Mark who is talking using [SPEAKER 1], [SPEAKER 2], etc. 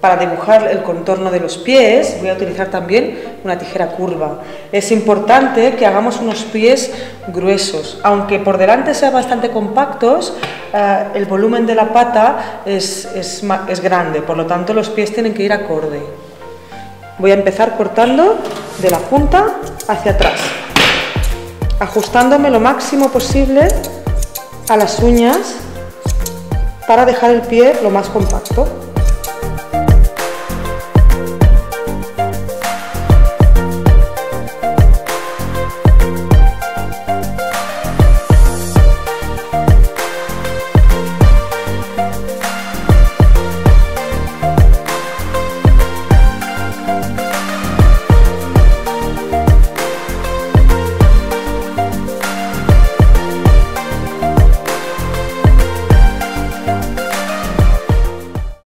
[SPEAKER 1] para dibujar el contorno de los pies voy a utilizar también una tijera curva. Es importante que hagamos unos pies gruesos, aunque por delante sean bastante compactos, el volumen de la pata es grande, por lo tanto los pies tienen que ir acorde. Voy a empezar cortando de la punta hacia atrás, ajustándome lo máximo posible a las uñas para dejar el pie lo más compacto.